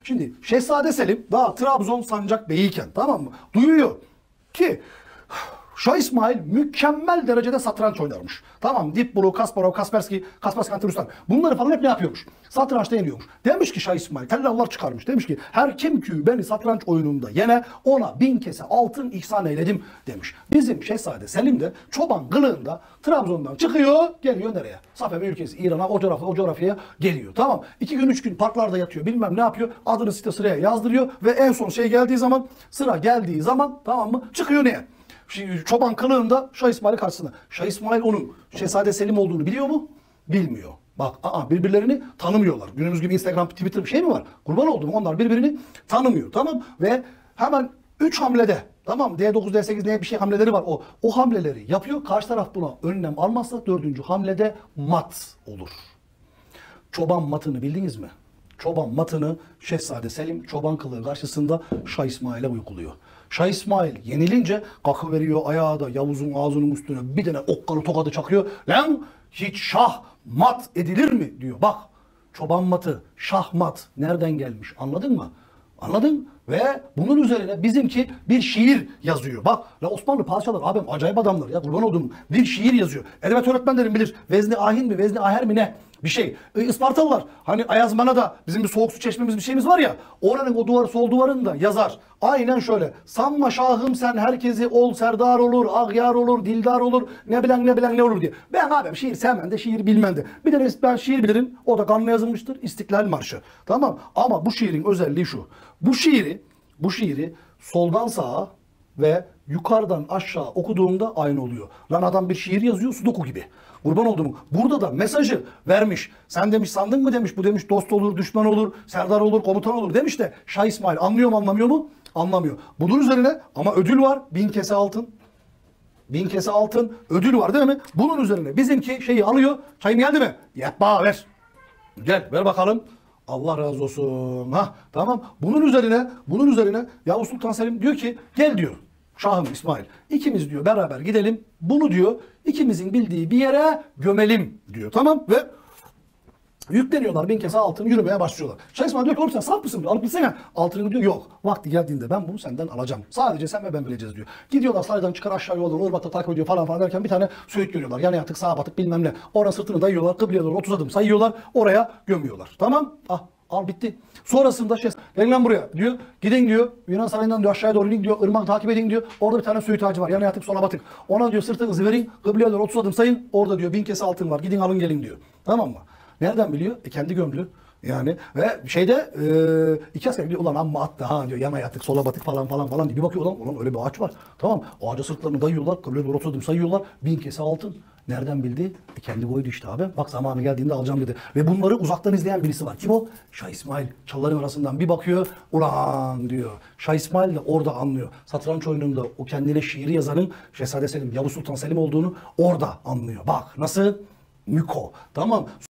Şimdi Şehzade Selim daha Trabzon Sancakbeyiyken, tamam mı? Duyuyor ki Şah İsmail mükemmel derecede satranç oynarmış. Tamam, Deep Blue, Kasparov, Kaspersky, Kaspersky Ruslan. Bunları falan hep ne yapıyormuş? Satrançta yeniyormuş. Demiş ki Şah İsmail, tellallar çıkarmış. Demiş ki her kim ki beni satranç oyununda yene ona 1000 kese altın ihsan eyledim demiş. Bizim Şehzade Selim de çoban kılığında Trabzon'dan çıkıyor, geliyor nereye? Safevi ülkesi, İran'a, o coğrafyaya geliyor. Tamam, 2 gün 3 gün parklarda yatıyor, bilmem ne yapıyor. Adını sıraya yazdırıyor ve en son sıra geldiği zaman, tamam mı? Çıkıyor neye? Şimdi çoban kılığında Şah İsmail'in karşısında. Şah İsmail onun Şehzade Selim olduğunu biliyor mu? Bilmiyor. Bak, birbirlerini tanımıyorlar. Günümüz gibi Instagram, Twitter bir şey mi var? Kurban oldum, onlar birbirini tanımıyor. Tamam, ve hemen 3 hamlede, tamam, D9, D8 ne bir şey hamleleri var. O hamleleri yapıyor. Karşı taraf buna önlem almazsa 4. hamlede mat olur. Çoban matını bildiniz mi? Çoban matını Şehzade Selim çoban kılığı karşısında Şah İsmail'e uyguluyor. Şah İsmail yenilince kalkıveriyor ayağa da Yavuz'un ağzının üstüne bir tane okkalı tokadı çakıyor. Lan hiç şah mat edilir mi diyor. Bak, çoban matı, şah mat nereden gelmiş, anladın mı? Anladın? Ve bunun üzerine bizimki bir şiir yazıyor. Bak, la Osmanlı padişahlar abim acayip adamlar ya, kurban olduğum, bir şiir yazıyor. Edebiyat öğretmenlerim bilir. Vezni ahin mi, vezni aher mi ne? Bir şey. Ispartalılar hani Ayazmana'da bizim bir soğuk su çeşmemiz bir şeyimiz var ya, oranın o duvarı, sol duvarında yazar. Aynen şöyle. Sanma şahım sen herkesi ol serdar olur, ağyar olur, dildar olur, ne bilen ne olur diye. Ben abim şiir sevmem de şiir bilmem de. Bir de ben şiir bilirim. O da kanla yazılmıştır. İstiklal Marşı. Tamam. Ama bu şiirin özelliği şu. Bu şiiri soldan sağa ve yukarıdan aşağı okuduğumda aynı oluyor. Lan adam bir şiir yazıyor sudoku gibi. Kurban olduğum. Burada da mesajı vermiş. Sen demiş sandın mı demiş. Bu demiş dost olur, düşman olur, serdar olur, komutan olur demiş de Şah İsmail anlıyor mu anlamıyor mu? Anlamıyor. Bunun üzerine ama ödül var. 1000 kese altın. 1000 kese altın ödül var değil mi? Bunun üzerine bizimki şeyi alıyor. Çayım geldi mi? Yetba ver. Gel ver bakalım. Allah razı olsun. Ha, tamam. Bunun üzerine Yavuz Sultan Selim diyor ki gel diyor. Şahım İsmail, İkimiz diyor beraber gidelim. Bunu diyor ikimizin bildiği bir yere gömelim diyor. Tamam, ve yükleniyorlar 1000 kese altını, yürümeye başlıyorlar. Şah İsmail diyor ki oğlum sen saf mısın diyor. Alıp gitsene altını diyor. Yok. Vakti geldiğinde ben bunu senden alacağım. Sadece sen ve ben bileceğiz diyor. Gidiyorlar saraydan çıkar aşağı yoldan Irmak'ta takip ediyor falan derken bir tane söğüt görüyorlar. Yana yatık sağa batık bilmem ne. Oraya sırtını dayıyorlar. Kıbleye doğru 30 adım sayıyorlar. Oraya gömüyorlar. Tamam. Al bitti. Sonrasında gelin lan buraya diyor. Gidin diyor. Yunan sarayından diyor aşağıya doğru inin diyor. Irmak takip edin diyor. Orada bir tane söğüt ağacı var. Yana yatık sola batık. Ona diyor sırtınızı verin. Kıbleye doğru 30 adım sayın. Orada diyor 1000 kese altın var. Gidin alın gelin diyor. Tamam mı? Nereden biliyor? Kendi gömlü. Yani ve iki asker diyor ulan amma attı ha diyor, yana yatık sola batık falan diye bir bakıyor ulan öyle bir ağaç var. Tamam, ağaca sırtlarını dayıyorlar, kıbleye doğru 30 adım sayıyorlar, 1000 kese altın. Nereden bildi? Kendi koydu işte abi. Bak zamanı geldiğinde alacağım dedi. Ve bunları uzaktan izleyen birisi var. Kim o? Şah İsmail. Çalların arasından bir bakıyor. Ulan diyor. Şah İsmail de orada anlıyor. Satranç oyununda o kendine şiiri yazanın Şehzade Selim, Yavuz Sultan Selim olduğunu orada anlıyor. Bak nasıl? Müko. Tamam.